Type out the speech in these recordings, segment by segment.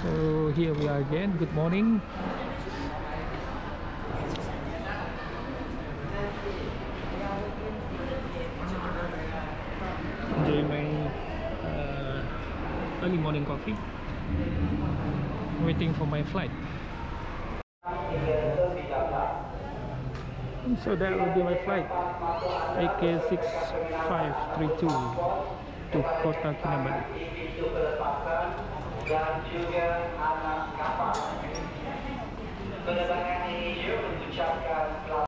So here we are again. Good morning. Enjoying my early morning coffee. Waiting for my flight. So that will be my flight. AK6532 to Kota Kinabalu. Dan juga anak kapal. Penerbangan ini mengucapkan selamat.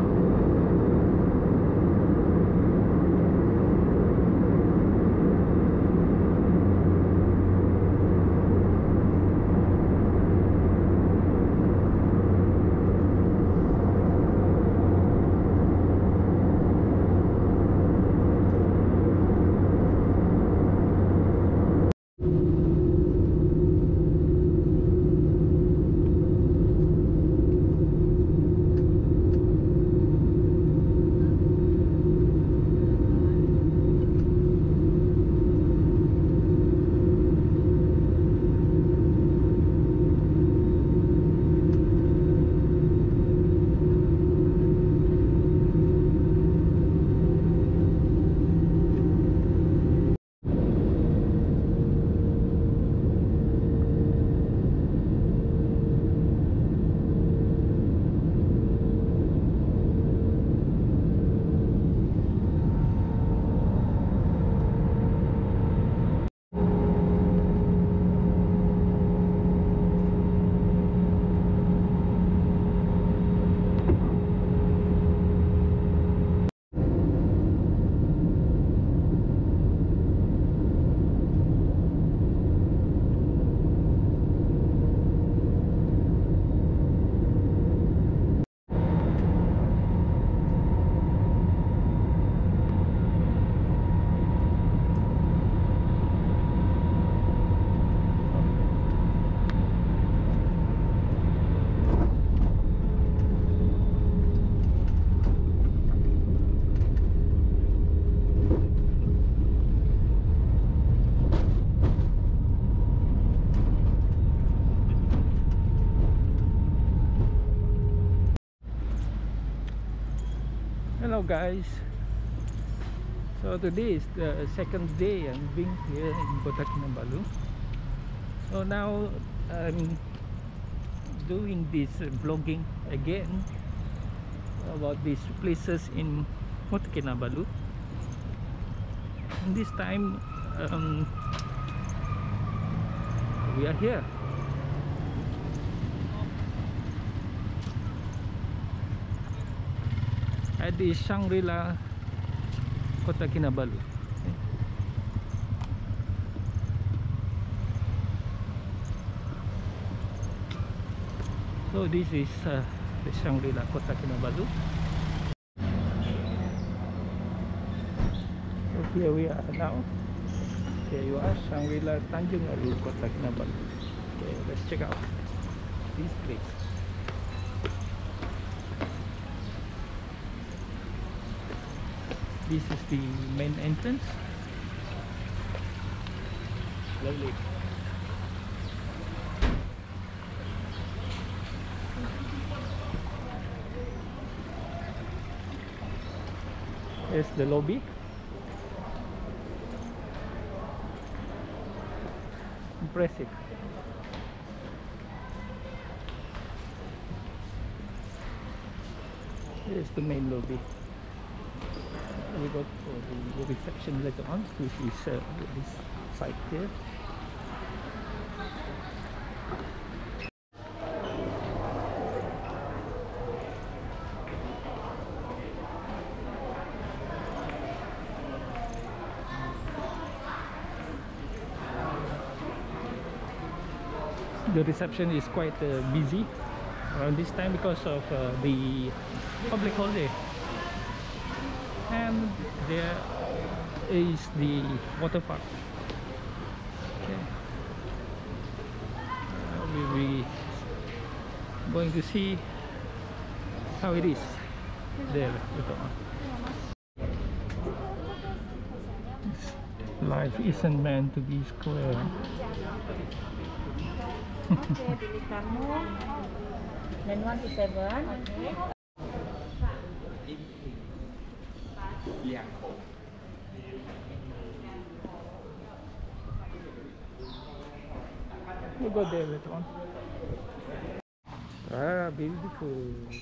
Hello guys, so today is the second day I'm being here in Kota Kinabalu. So now I'm doing this vlogging again about these places in Kota Kinabalu, and this time we are here. At the Shangri-La, Kota Kinabalu. So this is the Shangri-La, Kota Kinabalu. So here we are now. Here you are, Shangri-La, Tanjung Alu, Kota Kinabalu. Okay, let's check out this place. This is the main entrance. Lovely. Here's the lobby. Impressive. Here's the main lobby. We go for the reception later on, which is this side here. The reception is quite busy around this time because of the public holiday. And there is the water park. Okay. We'll be going to see how it is there later on. Life isn't meant to be square. Oke, pilih kamu. Dan 1 to 7. Oke. We'll go there later on. Ah, beautiful.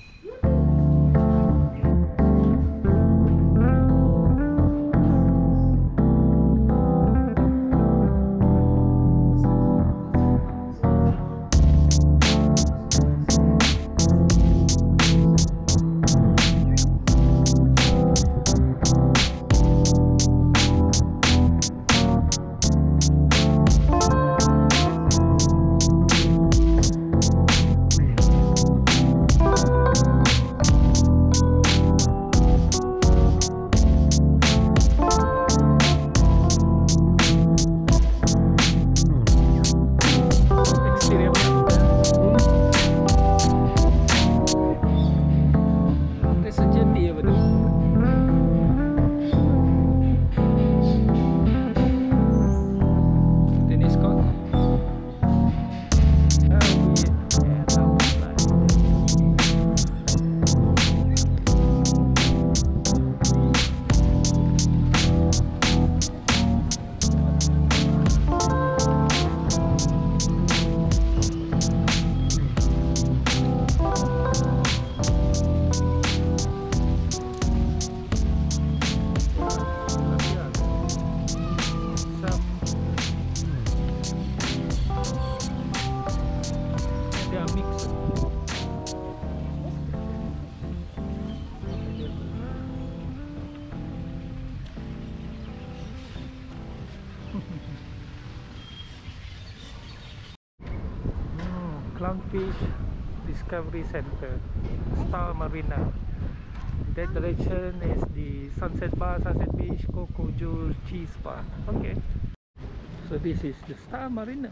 Clownfish Discovery Center, Star Marina. That direction is the Sunset Bar, Sunset Beach, Coco Juice, Cheese Bar. Okay, so this is the Star Marina.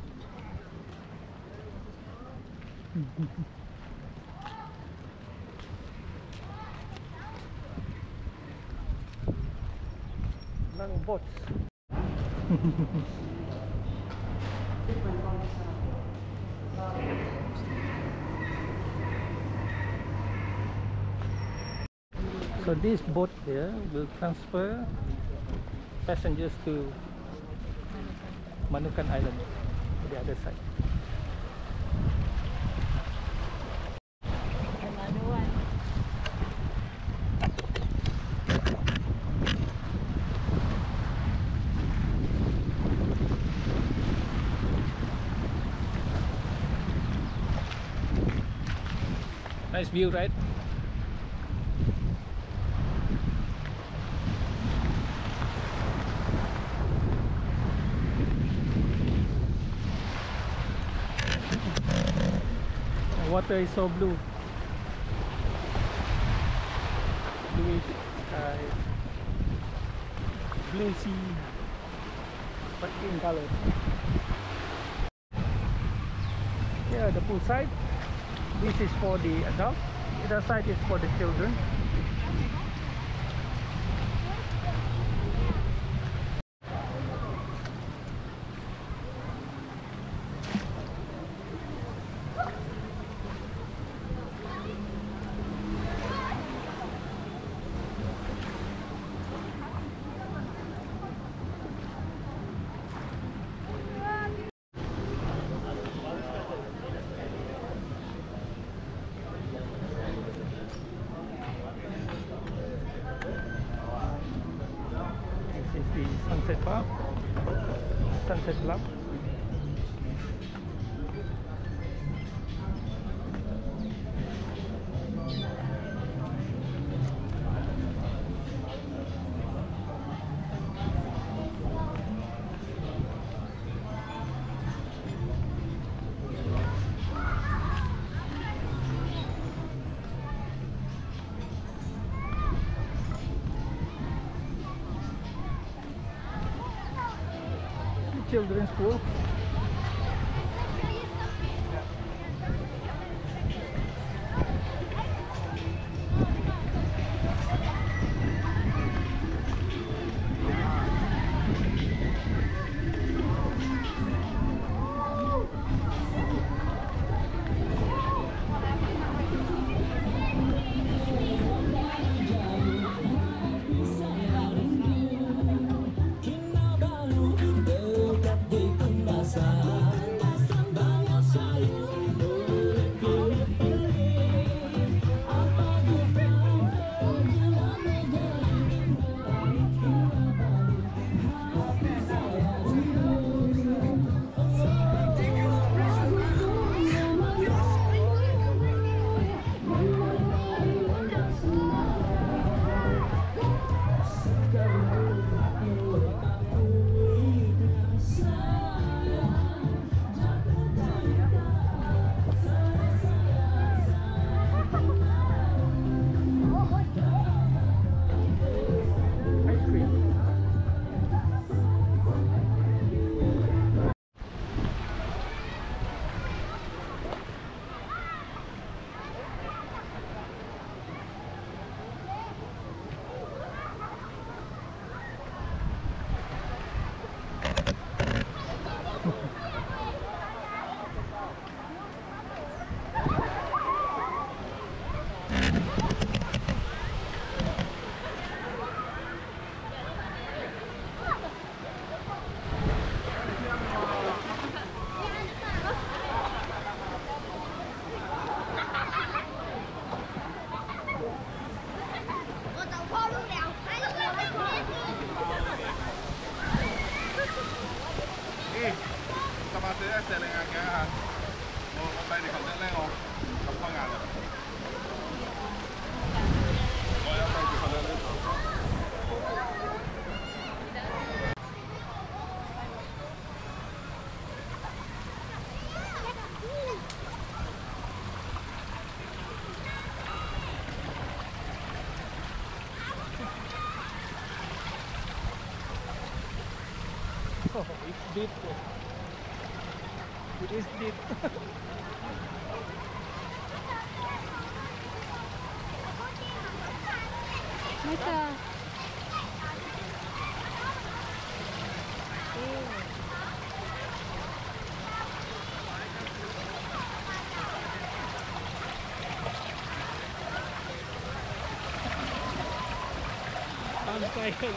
Lang boats. So this boat here will transfer passengers to Manukan Island, the other side. Another one. Nice view, right? The water is so blue. Bluish sky, blue sea, but in color. Yeah, the pool side. This is for the adult. The other side is for the children. This is the Sunset Bar, Sunset Club. Children's pool. It's deep. It is deep. Masa. I'm tired.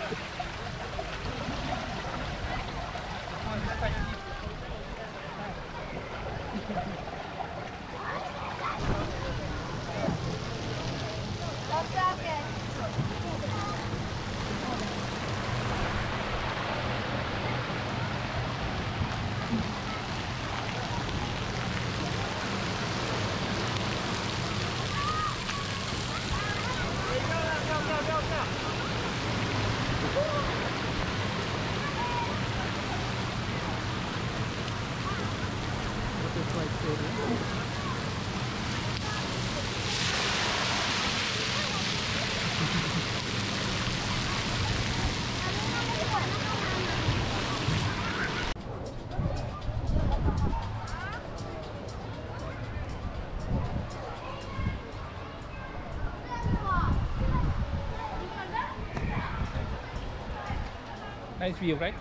Butterfly Stadium. Nice view, right?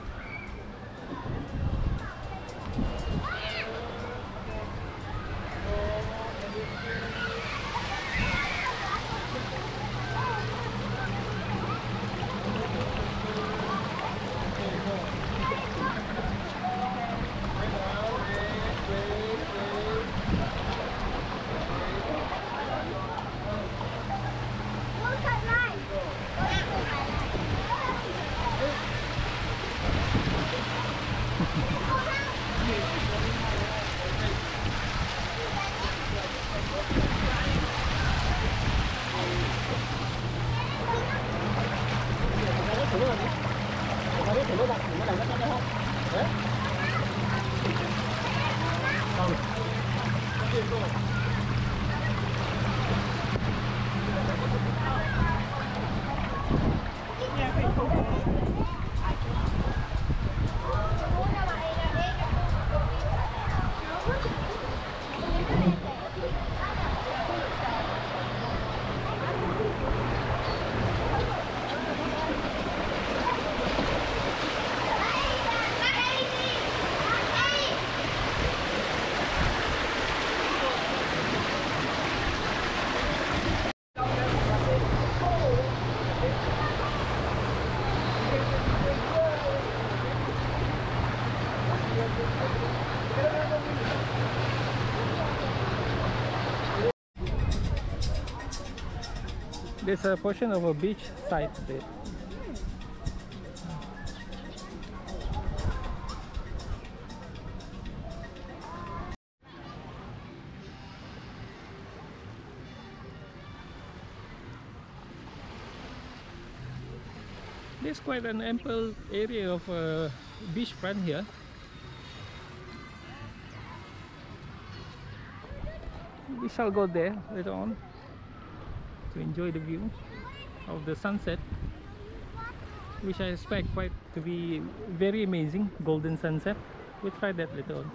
There's a portion of a beach side there. There's quite an ample area of beachfront here. We shall go there later on to enjoy the view of the sunset, which I expect quite to be very amazing. Golden sunset. We'll try that later on.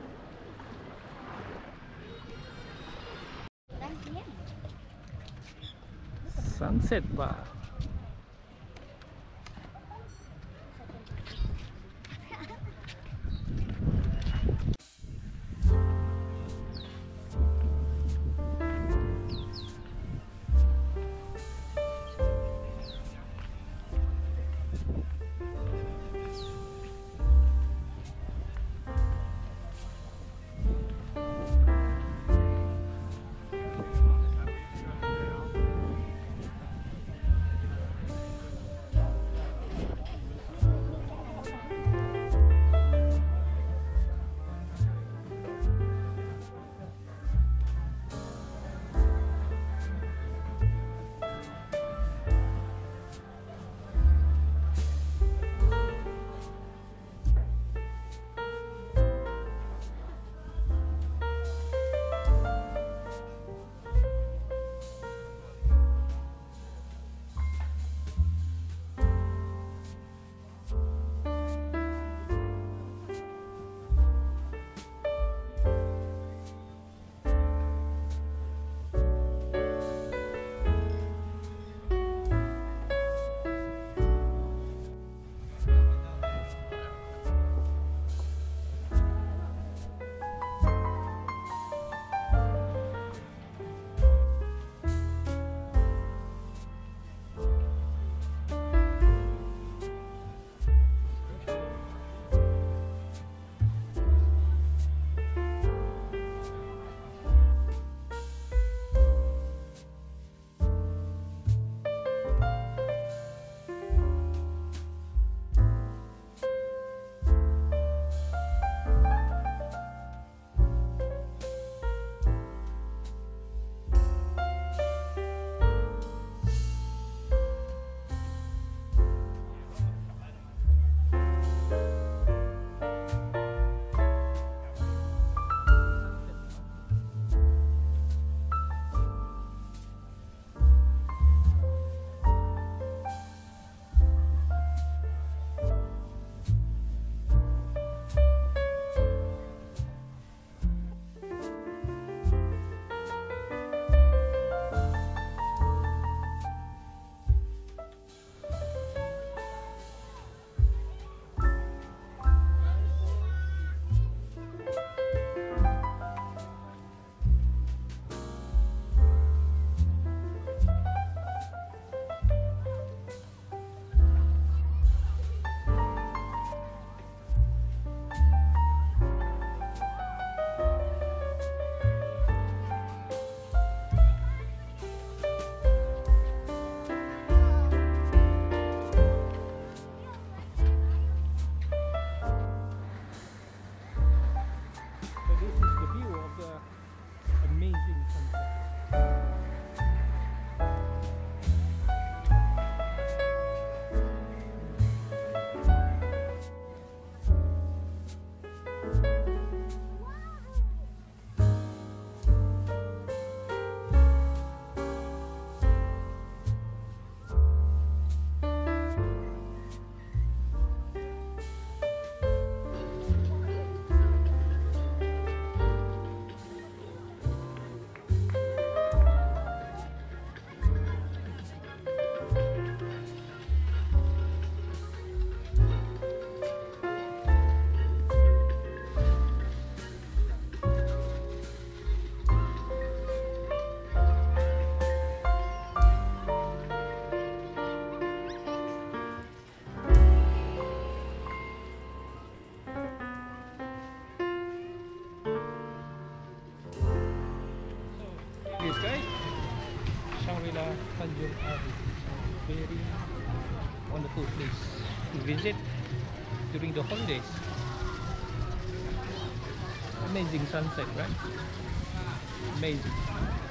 Sunset bar. Very wonderful place to visit during the holidays. Amazing sunset, right? Amazing.